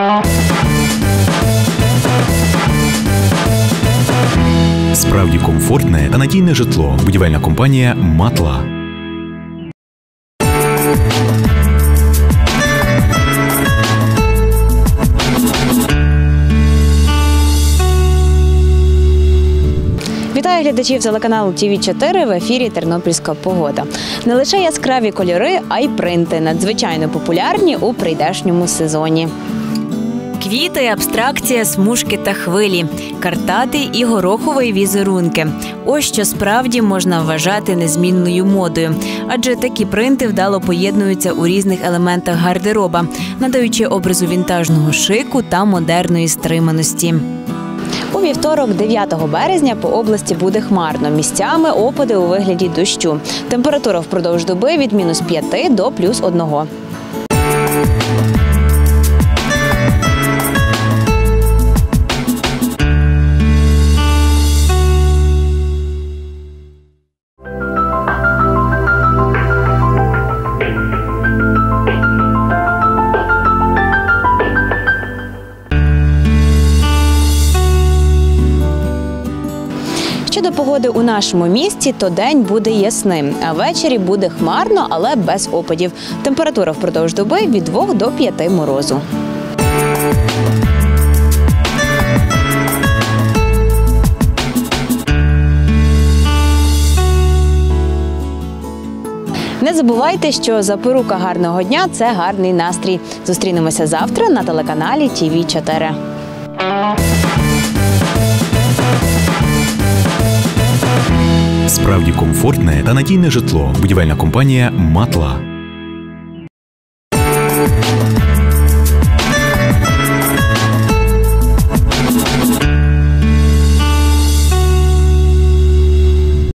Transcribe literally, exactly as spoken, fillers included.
Справді комфортне та надійне житло. Будівельна компанія «Матла». Вітаю глядачів телеканалу Ті Ві чотири, в ефірі «Тернопільська погода». Не лише яскраві кольори, а й принти надзвичайно популярні у прийдешньому сезоні. Квіти, абстракція, смужки та хвилі, картати і горохові візерунки. Ось що справді можна вважати незмінною модою. Адже такі принти вдало поєднуються у різних елементах гардероба, надаючи образу вінтажного шику та модерної стриманості. У вівторок, дев'ятого березня, по області буде хмарно. Місцями опади у вигляді дощу. Температура впродовж доби від мінус п'яти до плюс одного. Щодо погоди у нашому місті, то день буде ясним, а ввечері буде хмарно, але без опадів. Температура впродовж доби від двох до п'яти морозу. Не забувайте, що запорука гарного дня – це гарний настрій. Зустрінемося завтра на телеканалі Ті Ві чотири. Справді комфортне та надійне житло. Будівельна компанія «Матла».